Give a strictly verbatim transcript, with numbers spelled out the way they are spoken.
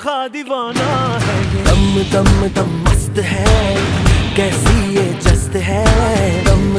खामखा दीवाना है ये। दम दम दम मस्त है, कैसी ये जस्त है, दम